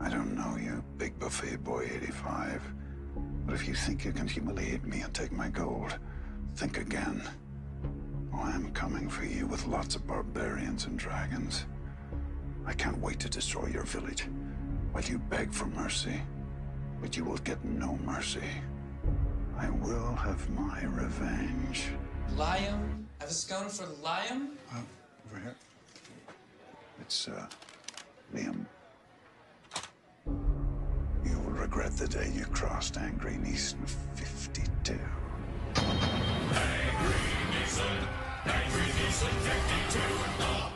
I don't know you, big buffet boy 85. But if you think you can humiliate me and take my gold, think again. Oh, I'm coming for you with lots of barbarians and dragons. I can't wait to destroy your village while you beg for mercy. But you will get no mercy. I will have my revenge. Liam? I have a scone for Liam? Over here. It's, Liam. You will regret the day you crossed Angry Neeson 52. Angry Neeson 52.